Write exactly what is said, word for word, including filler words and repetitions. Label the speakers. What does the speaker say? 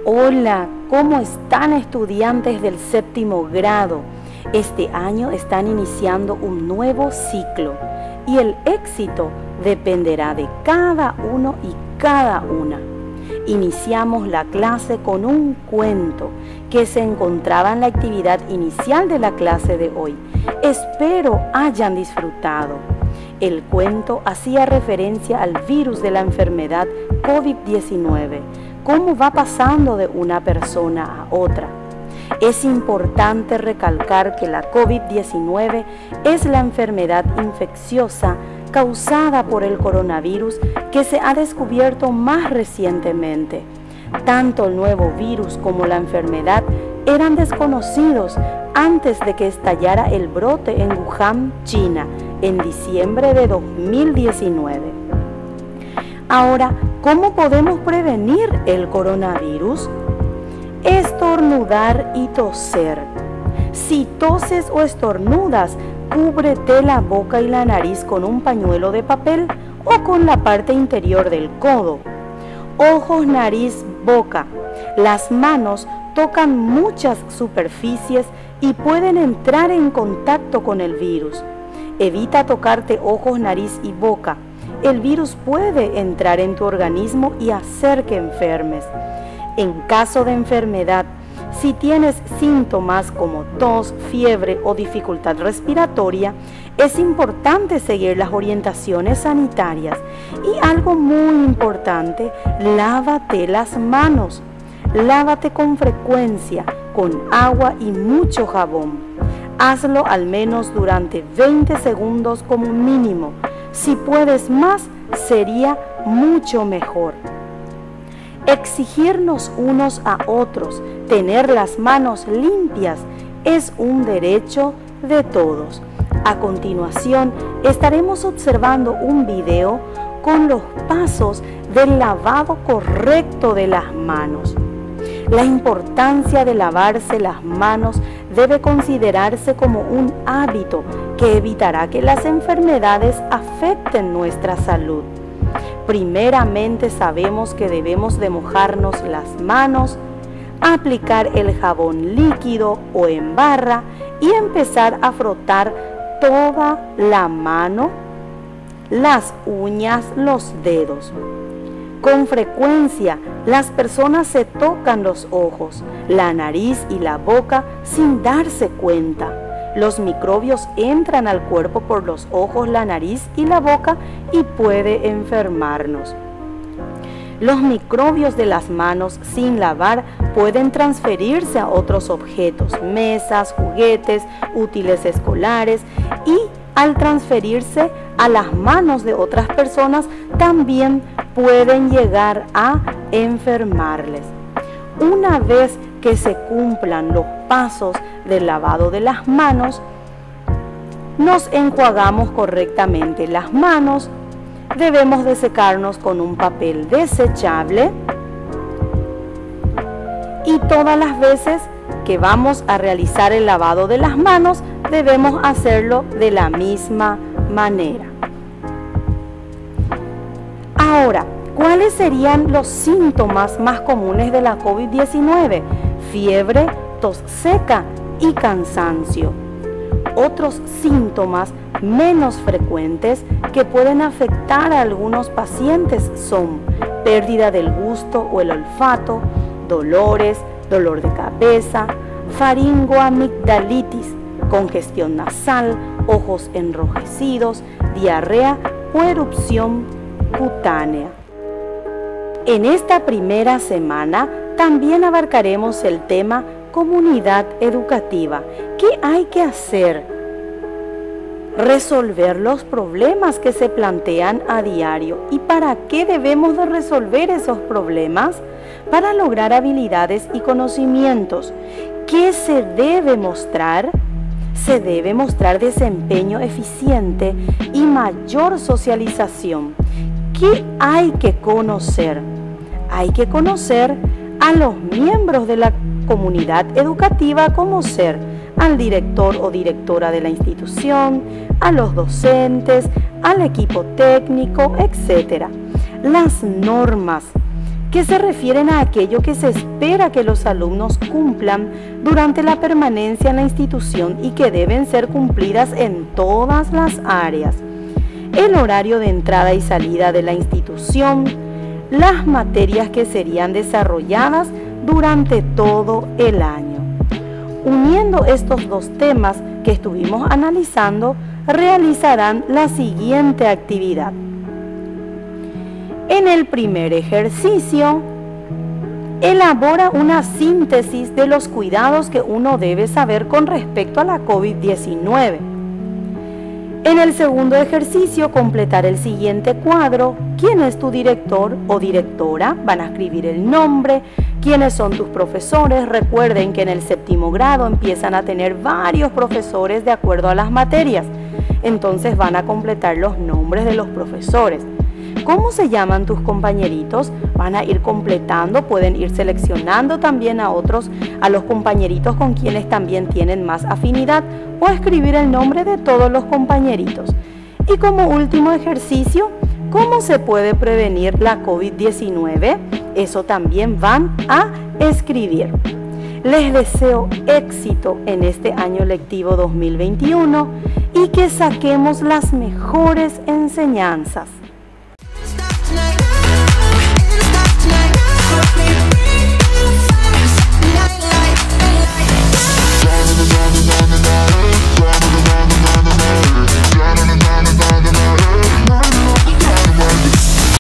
Speaker 1: Hola, ¿cómo están estudiantes del séptimo grado? Este año están iniciando un nuevo ciclo y el éxito dependerá de cada uno y cada una. Iniciamos la clase con un cuento que se encontraba en la actividad inicial de la clase de hoy. Espero hayan disfrutado. El cuento hacía referencia al virus de la enfermedad COVID diecinueve, cómo va pasando de una persona a otra. Es importante recalcar que la COVID diecinueve es la enfermedad infecciosa causada por el coronavirus que se ha descubierto más recientemente. Tanto el nuevo virus como la enfermedad eran desconocidos antes de que estallara el brote en Wuhan, China, en diciembre de dos mil diecinueve. Ahora, ¿cómo podemos prevenir el coronavirus? Estornudar y toser. Si toses o estornudas, cúbrete la boca y la nariz con un pañuelo de papel o con la parte interior del codo. Ojos, nariz, boca. Las manos tocan muchas superficies y pueden entrar en contacto con el virus. Evita tocarte ojos, nariz y boca. El virus puede entrar en tu organismo y hacer que enfermes. En caso de enfermedad, si tienes síntomas como tos, fiebre o dificultad respiratoria, es importante seguir las orientaciones sanitarias. Y algo muy importante, lávate las manos. Lávate con frecuencia, con agua y mucho jabón. Hazlo al menos durante veinte segundos como mínimo. Si puedes más, sería mucho mejor. Exigirnos unos a otros, tener las manos limpias, es un derecho de todos. A continuación, estaremos observando un video con los pasos del lavado correcto de las manos. La importancia de lavarse las manos debe considerarse como un hábito que evitará que las enfermedades afecten nuestra salud. Primeramente sabemos que debemos de mojarnos las manos, aplicar el jabón líquido o en barra y empezar a frotar toda la mano, las uñas, los dedos. Con frecuencia, las personas se tocan los ojos, la nariz y la boca sin darse cuenta. Los microbios entran al cuerpo por los ojos, la nariz y la boca y puede enfermarnos. Los microbios de las manos sin lavar pueden transferirse a otros objetos, mesas, juguetes, útiles escolares y al transferirse a las manos de otras personas también pueden llegar a enfermarles. Una vez que se cumplan los pasos del lavado de las manos, nos enjuagamos correctamente las manos, debemos de secarnos con un papel desechable y todas las veces que vamos a realizar el lavado de las manos debemos hacerlo de la misma manera. Ahora, ¿cuáles serían los síntomas más comunes de la COVID diecinueve? Fiebre, tos seca y cansancio. Otros síntomas menos frecuentes que pueden afectar a algunos pacientes son pérdida del gusto o el olfato, dolores, dolor de cabeza, faringoamigdalitis, congestión nasal, ojos enrojecidos, diarrea o erupción cutánea. En esta primera semana también abarcaremos el tema comunidad educativa. ¿Qué hay que hacer? Resolver los problemas que se plantean a diario. ¿Y para qué debemos de resolver esos problemas? Para lograr habilidades y conocimientos. ¿Qué se debe mostrar? Se debe mostrar desempeño eficiente y mayor socialización. ¿Qué hay que conocer? Hay que conocer a los miembros de la comunidad educativa, como ser al director o directora de la institución, a los docentes, al equipo técnico, etcétera. Las normas que se refieren a aquello que se espera que los alumnos cumplan durante la permanencia en la institución y que deben ser cumplidas en todas las áreas. El horario de entrada y salida de la institución, las materias que serían desarrolladas durante todo el año. Uniendo estos dos temas que estuvimos analizando, realizarán la siguiente actividad. En el primer ejercicio, elabora una síntesis de los cuidados que uno debe saber con respecto a la COVID diecinueve. En el segundo ejercicio, completar el siguiente cuadro: ¿quién es tu director o directora? Van a escribir el nombre, quiénes son tus profesores. Recuerden que en el séptimo grado empiezan a tener varios profesores de acuerdo a las materias. Entonces van a completar los nombres de los profesores. ¿Cómo se llaman tus compañeritos? Van a ir completando, pueden ir seleccionando también a otros, a los compañeritos con quienes también tienen más afinidad, o escribir el nombre de todos los compañeritos. Y como último ejercicio, ¿cómo se puede prevenir la COVID diecinueve? Eso también van a escribir. Les deseo éxito en este año lectivo dos mil veintiuno y que saquemos las mejores enseñanzas.